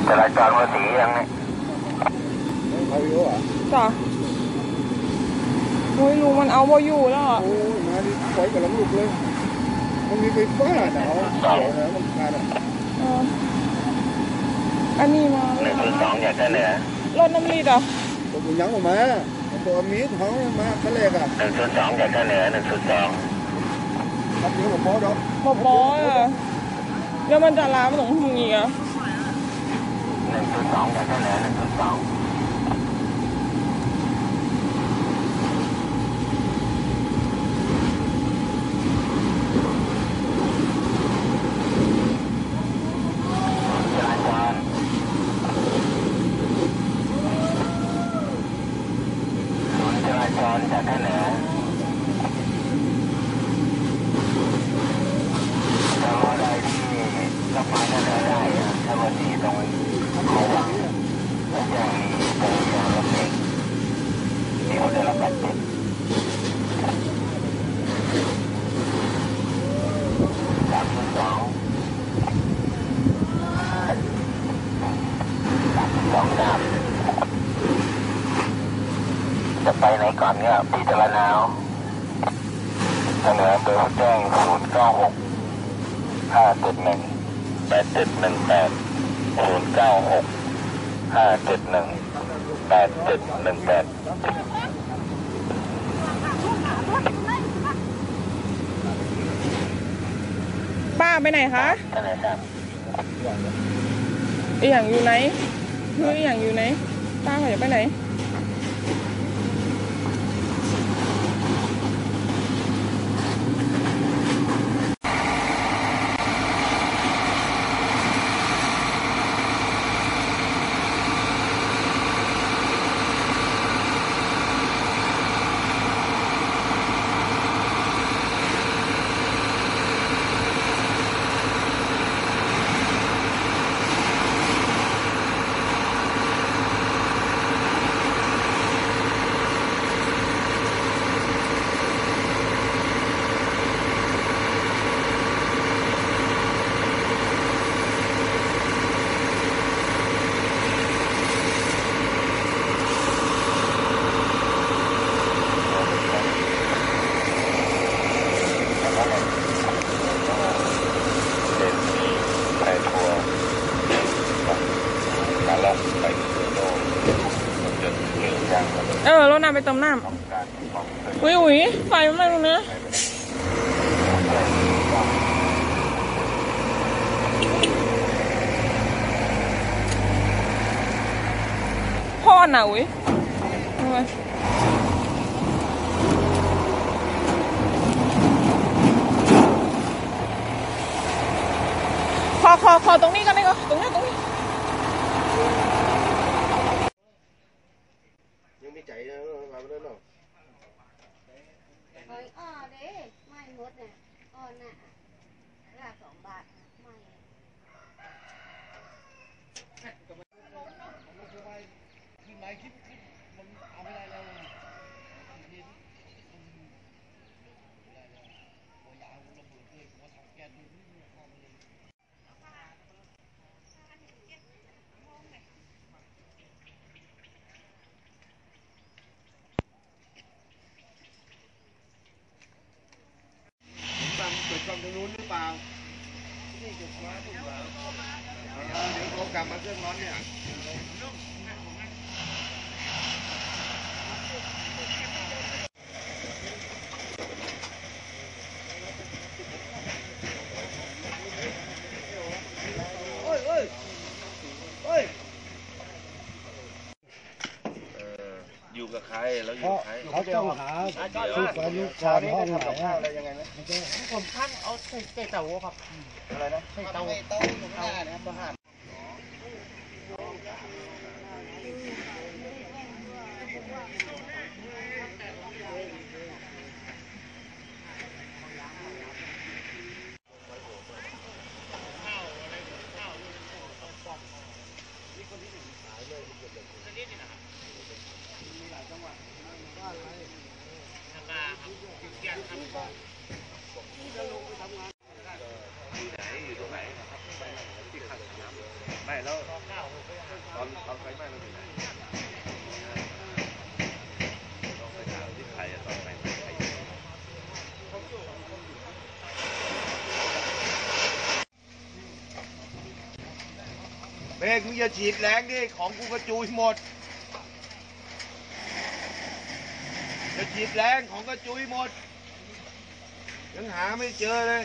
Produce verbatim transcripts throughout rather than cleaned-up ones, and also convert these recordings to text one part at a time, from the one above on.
จราจรภาษียังไงเอาอยู่อ่ะจ้ะโอ้ยลุงมันเอาบ่อยู่แล้วอ่ะโอ้ยมาดิปล่อยกับลูกเลยมันมีไฟฟ้าหนาวเสียวนะมันขาดอ่ะอันนี้มาหนึ่งจุดสองอยากได้เหนือรถน้ำรีดอ่ะตัวมันยังออกมาตัวมีดเขามาขั้นแรกอ่ะหนึ่งจุดสองอยากได้เหนือหนึ่งจุดสองรับเดี๋ยวผมบอกดอกบอกบออ่ะเดี๋ยวมันจะล้ามันต้องทำงี้อ่ะหนึ่งจุดสองอยากได้เหนือหนึ่งจุดสองจากท่าเหนือถ้าว่าอะไรที่รับมาท่าเหนือได้ถ้าวันนี้ตรงเขาหลังแล้วจะมีเดินทางรถเองที่เขาได้รับบาดเจ็บสามสิบสองสามสิบสองดาบจะไปไหนก่อนเนี่ยพิจารณาเสนอเบอร์แจ้งศูนย์เก้าหกห้าเจ็ดหนึ่งแปดเจ็ดหนึ่งแปดศูนย์เก้าหกห้าเจ็ดหนึ่งแปดเจ็ดหนึ่งแปดป้าไปไหนคะไปไหนครับอีหยังอยู่ไหนคืออีหยังอยู่ไหนป้าเขาจะไปไหนเออรถน้ำไปต้มน้ำอุ้ยอุ้ยไฟมันไหม้ตรงนี้พ่อหนาอุ้ยขอขอขอตรงนี้กันได้ก็ตรงนี้ตรงนี้ยังไม่ใจนะมาไม่ได้หรอกเฮ้ยอ้อเด้ไม่หมดเนี่ยอ้อน่ะราคาสองบาทไม่ขึ้นไหนคิดมันเอาไม่ได้แล้วเกิดความตรงนู้นหรือเปล่านี่จุดร้อนหรือเปล่าเดี๋ยวเขากลับมาเครื่องร้อนเนี่ยโอ้ยโอ้ยโอ้ยอยู่กับใครแล้วอยู่ใครเขาต้องหาสูตรอายุก่อนห้องไหนอะไรยังไงไหมผมท่านเอาใส่ใส่เตาครับอะไรนะใส่เตาเตาอยู่ข้างหน้านะครับประหารที่ไหนอยู่ตรงไหนที่ข้างสนามเบรกมึงอย่าฉีดแรงดิของกูกระจุยหมดอย่าฉีดแรงของกระจุยหมดยังหาไม่เจอเลย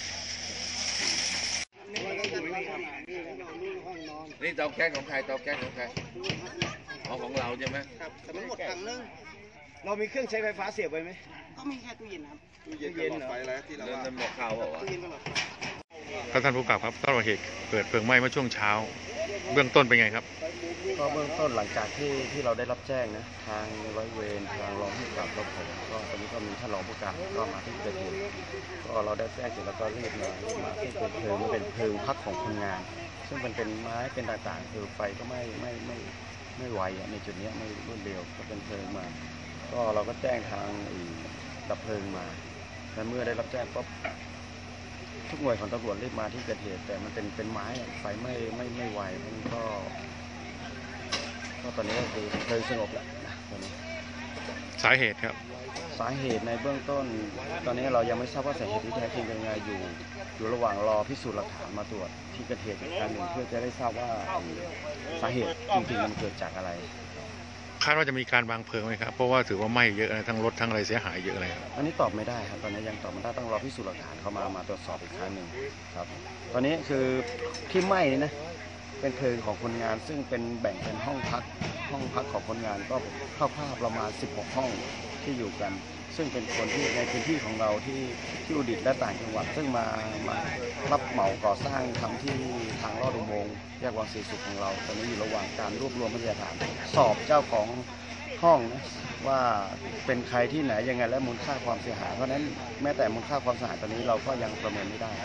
นี่เตาแก๊สของใครเตาแก๊สของใครเอาของเราใช่ไหมครับแต่มันหมดถังนึงเรามีเครื่องใช้ไฟฟ้าเสียบไว้ไหมก็มีแค่ตู้เย็นครับตู้เย็นกับหลอดไฟแล้วที่เราว่าหมดข่าวบอกว่าตู้เย็นกับหลอดไฟครับท่านผู้กำกับครับสำหรับเหตุเกิดเพลิงไหม้เมื่อช่วงเช้าเบื้องต้นเป็นไงครับก็เบื้องต้นหลังจากที่ที่เราได้รับแจ้งนะทางร้อยเวรทางรองผู้กำกับแล้วผมก็ตอนนี้ก็มีท่านรองผู้กำกับก็มาที่เกิดเหตุก็เราได้แจ้งเสร็จแล้วก็รีบมารีบมาที่เป็นเพลิงมันเป็นเพลิงพักของคนงาน ซึ่งมันเป็นไม้เป็นต่างๆคือไฟก็ไม่ไม่ไม่ไม่ไวในจุดนี้ไม่รวดเร็วก็เป็นเพลิงมาก็เราก็แจ้งทางดับเพลิงมาและเมื่อได้รับแจ้งก็ทุกหน่วยของตำรวจรีบมาที่เกิดเหตุแต่มันเป็นเป็นไม้ไฟไม่ไม่ไม่ไวมันก็ก็ตอนนี้ก็คือเพลิงสงบแล้วนะตอนนี้สาเหตุครับสาเหตุในเบื้องต้นตอนนี้เรายังไม่ทราบว่าสาเหตุที่แท้จริงเป็นยังไงอยู่อยู่ระหว่างรอพิสูจน์หลักฐานมาตรวจที่เกิดเหตุอีกครั้งหนึ่งเพื่อจะได้ทราบว่าสาเหตุจริงๆมันเกิดจากอะไรคาดว่าจะมีการวางเพลิงไหมครับเพราะว่าถือว่าไหม้เยอะนะทั้งรถทั้งอะไรเสียหายเยอะเลยครับอันนี้ตอบไม่ได้ครับตอนนี้ยังตอบไม่ได้ต้องรอพิสูจน์หลักฐานเข้ามามาตรวจสอบอีกครั้งหนึ่งครับตอนนี้คือที่ไหม้นี่นะเป็นเพลิงของคนงานซึ่งเป็นแบ่งเป็นห้องพักห้องพักของคนงานก็คร่าวๆประมาณสิบหกห้องที่อยู่กันซึ่งเป็นคนที่ในพื้นที่ของเราที่ที่อุดิตและต่างจังหวัดซึ่งมามารับเหมาก่อสร้างทำที่ทางลอดอุโมงค์แยกวังศรีสุขของเราตอนนี้อยู่ระหว่างการรวบรวมพยานหลักฐานสอบเจ้าของห้องนะว่าเป็นใครที่ไหนยังไงและมูลค่าความเสียหายเพราะนั้นแม้แต่มูลค่าความเสียหายตอนนี้เราก็ยังประเมินไม่ได้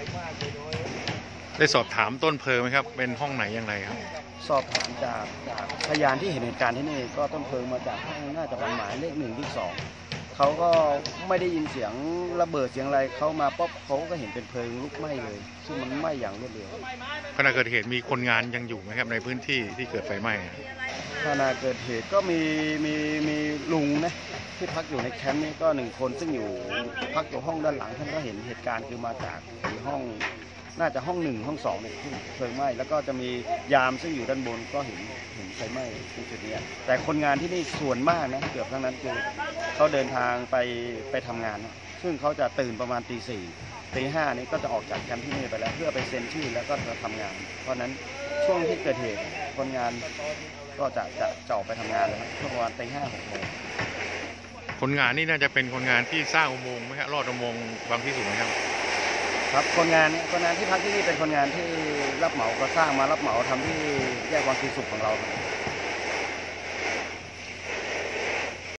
ได้สอบถามต้นเพลิงไหมครับเป็นห้องไหนอย่างไรครับสอบถามจากจากพยานที่เห็นเหตุการณ์ที่นี่ก็ต้นเพลิงมาจากห้องน่าจะเป็นหมายเลขหนึ่งที่สองเขาก็ไม่ได้ยินเสียงระเบิดเสียงอะไรเขามาป๊อบเขาก็เห็นเป็นเพลิงลุกไหม้เลยซึ่งมันไหม้อย่างรวดเร็วขณะเกิดเหตุมีคนงานยังอยู่ไหมครับในพื้นที่ที่เกิดไฟไหม้ขณะเกิดเหตุก็มีมีมีลุงนะที่พักอยู่ในแคมป์นี้ก็หนึ่งคนซึ่งอยู่พักอยู่ห้องด้านหลังท่านก็เห็นเหตุการณ์คือมาจากห้องน่าจะห้องหนึ่งห้องสองเนี่ยที่เพลิงไหม้แล้วก็จะมียามซึ่งอยู่ด้านบนก็เห็นเห็นไฟไหม้ที่จุดนี้แต่คนงานที่นี่ส่วนมากนะเกือบทั้งนั้นคือเขาเดินทางไปไปทำงานซึ่งเขาจะตื่นประมาณตีสี่ตีห้านี้ก็จะออกจากแคมป์ที่นี่ไปแล้วเพื่อไปเซ็นชื่อแล้วก็จะทำงานเพราะนั้นช่วงที่เกิดเหตุคนงานก็จะจะจะออกไปทำงานเลยครับช่วงประมาณตีห้าหกโมงคนงานนี่น่าจะเป็นคนงานที่สร้างอุโมงค์ไหมครับลอดอุโมงค์บางที่สุดไหมครับครับคนงานคนงานที่พักที่นี่เป็นคนงานที่รับเหมาก่อสร้างมารับเหมาทำที่แยกวังศรีสุขของเรา